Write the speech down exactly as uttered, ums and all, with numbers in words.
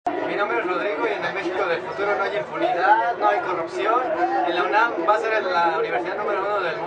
Mi nombre es Rodrigo y en el México del futuro no hay impunidad, no hay corrupción. En la UNAM va a ser la universidad número uno del mundo.